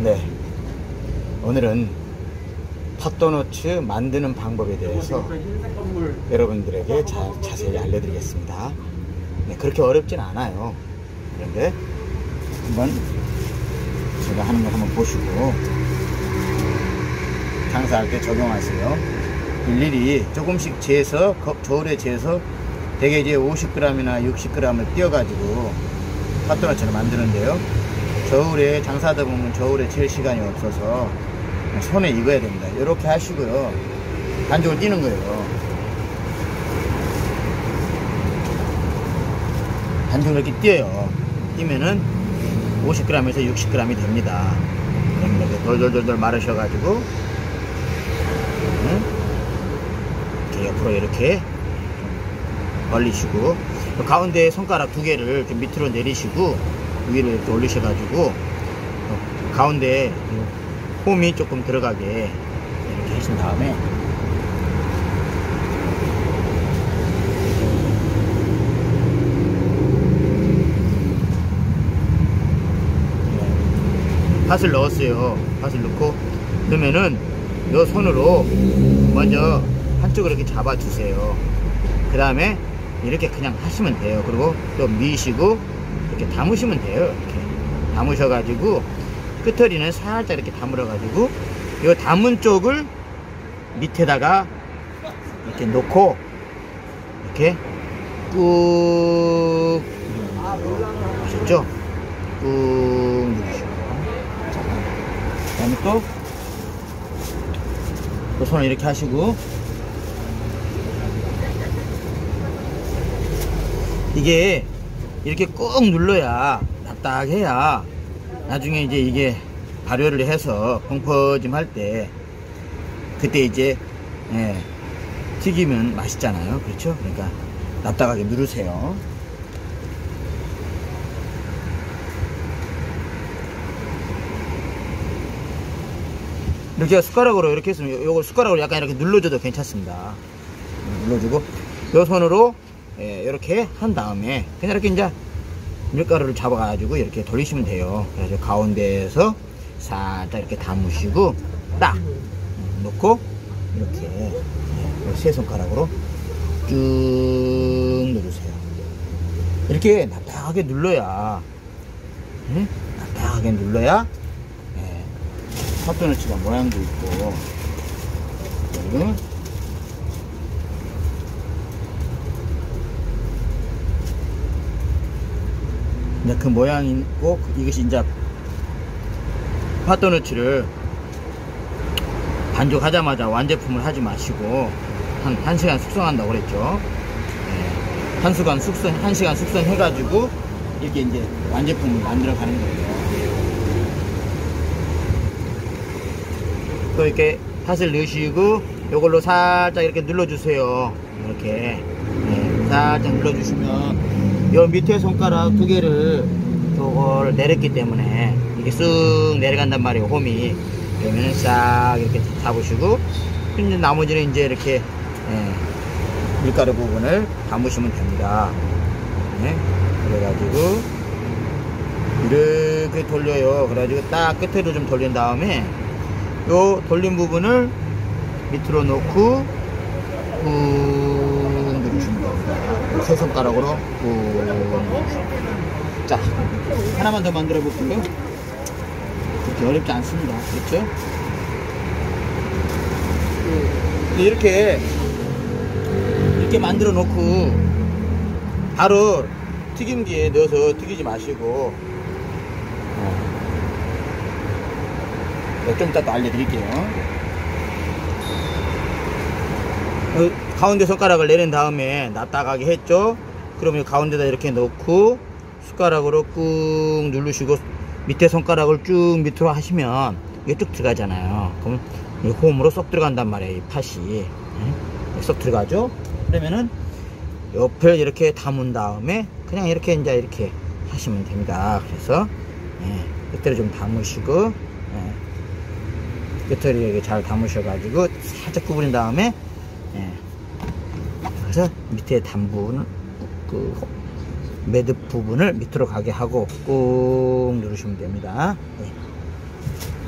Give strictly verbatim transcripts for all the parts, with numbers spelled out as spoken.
네, 오늘은 팥도너츠 만드는 방법에 대해서 여러분들에게 자, 자세히 알려드리겠습니다. 네, 그렇게 어렵진 않아요. 그런데 한번 제가 하는 거 한번 보시고 장사할 때 적용하세요. 일일이 조금씩 재서 저울에 재서 대개 이제 오십 그램이나 육십 그램을 띄어가지고 팥도너츠를 만드는데요. 저울에 장사하다 보면 저울에 잴 시간이 없어서 손에 익어야 됩니다. 이렇게 하시고요. 반죽을 띄는 거예요. 반죽을 이렇게 띄어요. 띄면은 오십 그램에서 육십 그램이 됩니다. 그럼 이렇게 돌돌돌돌 마르셔가지고 이렇게 옆으로 이렇게 벌리시고 가운데 손가락 두 개를 좀 밑으로 내리시고 위로 이렇게 올리셔가지고 가운데 홈이 조금 들어가게 이렇게 하신 다음에 팥을 넣었어요. 팥을 넣고 그러면은 이 손으로 먼저 한쪽을 이렇게 잡아주세요. 그 다음에 이렇게 그냥 하시면 돼요. 그리고 또 미시고 이렇게 담으시면 돼요. 이렇게 담으셔가지고 끝터리는 살짝 이렇게 다물어가지고 이 담은 쪽을 밑에다가 이렇게 놓고 이렇게 꾹 아셨죠? 꾹 누르시고 그 다음에 또, 또 손을 이렇게 하시고 이게 이렇게 꾹 눌러야 딱딱해야 나중에 이제 이게 발효를 해서 펑퍼짐 할 때 그때 이제 예, 튀기면 맛있잖아요. 그렇죠? 그러니까 납작하게 누르세요. 이렇게 숟가락으로 이렇게 했으면 요걸 숟가락으로 약간 이렇게 눌러줘도 괜찮습니다. 눌러주고 요 손으로 예, 이렇게 한 다음에 그냥 이렇게 이제 밀가루를 잡아가지고 이렇게 돌리시면 돼요. 그래서 가운데에서 살짝 이렇게 담으시고 딱 놓고 이렇게 세 손가락으로 쭉 누르세요. 이렇게 납작하게 눌러야 응? 납작하게 눌러야 예, 팥도너츠가 모양도 있고 그리고 이제 그 모양이 있고 이것이 이제 팥도너츠를 반죽하자마자 완제품을 하지 마시고 한, 한 시간 숙성한다고 그랬죠. 네. 한 시간 숙성, 한 시간 숙성해가지고 이렇게 이제 완제품을 만들어 가는 거예요. 또 이렇게 팥을 넣으시고 요걸로 살짝 이렇게 눌러주세요. 이렇게 네. 살짝 눌러주시면 요 밑에 손가락 두 개를 저걸 내렸기 때문에 이게 쓱 내려간단 말이에요. 홈이. 그러면 싹 이렇게 잡으시고 이제 나머지는 이제 이렇게 예, 밀가루 부분을 담으시면 됩니다. 네, 그래가지고 이렇게 돌려요. 그래가지고 딱 끝으로 좀 돌린 다음에 요 돌린 부분을 밑으로 놓고 꾹 누르시면 됩니다. 세 손가락으로 꾹 누르시면. 자, 하나만 더 만들어 볼게요. 그렇게 어렵지 않습니다. 그렇죠? 이렇게 이렇게 만들어 놓고 바로 튀김기에 넣어서 튀기지 마시고 좀 이따 또 알려드릴게요. 가운데 손가락을 내린 다음에 납작하게 했죠? 그러면 가운데다 이렇게 넣고 숟가락으로 꾹 누르시고 밑에 손가락을 쭉 밑으로 하시면 이게 쭉 들어가잖아요. 그럼 이 홈으로 쏙 들어간단 말이에요. 이 팥이 쏙 들어가죠. 그러면은 옆에 이렇게 담은 다음에 그냥 이렇게 이제 이렇게 하시면 됩니다. 그래서 예, 끝을 좀 담으시고 예, 끝을 이렇게 잘 담으셔가지고 살짝 구부린 다음에 예, 그래서 밑에 단 부분을 그 매듭 부분을 밑으로 가게 하고 꾹 누르시면 됩니다. 네.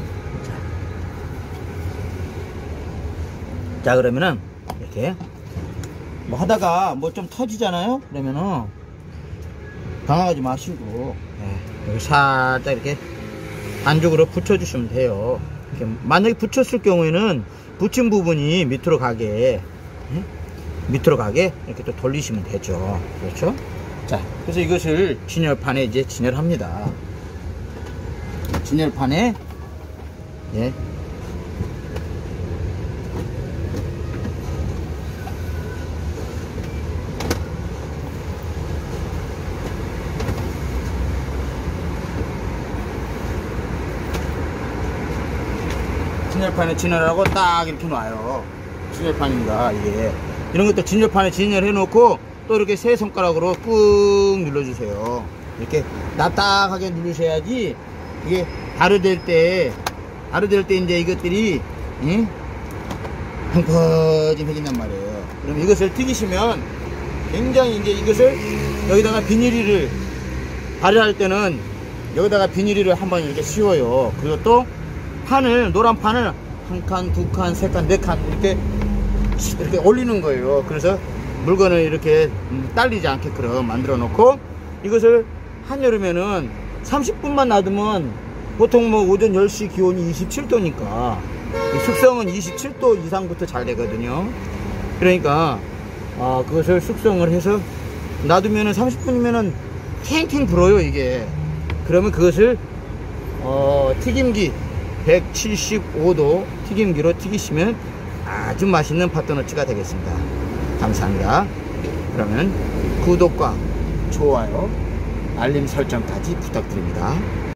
자, 그러면은 이렇게 뭐 하다가 뭐 좀 터지잖아요. 그러면은 당황하지 마시고, 네, 여기 살짝 이렇게 반죽으로 붙여주시면 돼요. 이렇게 만약에 붙였을 경우에는 붙인 부분이 밑으로 가게, 네? 밑으로 가게 이렇게 또 돌리시면 되죠. 그렇죠? 자, 그래서 이것을 진열판에 이제 진열합니다. 진열판에, 예. 진열판에 진열하고 딱 이렇게 놔요. 진열판입니다, 이게. 이런 것도 진열판에 진열해 놓고 또 이렇게 세 손가락으로 꾹 눌러주세요. 이렇게 납작하게 누르셔야지 이게 발효될 때, 발효될 때 이제 이것들이, 응? 펑퍼짐해진단 말이에요. 그럼 이것을 튀기시면 굉장히 이제 이것을 여기다가 비닐을 발효할 때는 여기다가 비닐을 한번 이렇게 씌워요. 그리고 또 판을, 노란 판을 한 칸, 두 칸, 세 칸, 네 칸 이렇게 이렇게 올리는 거예요. 그래서 물건을 이렇게 딸리지 않게끔 만들어 놓고 이것을 한여름에는 삼십 분만 놔두면 보통 뭐 오전 열 시 기온이 이십칠 도니까 숙성은 이십칠 도 이상부터 잘 되거든요. 그러니까 어, 그것을 숙성을 해서 놔두면은 삼십 분이면은 탱탱 불어요, 이게. 그러면 그것을 어, 튀김기 백칠십오 도 튀김기로 튀기시면 아주 맛있는 팥도너츠가 되겠습니다. 감사합니다. 그러면 구독과 좋아요, 알림 설정까지 부탁드립니다.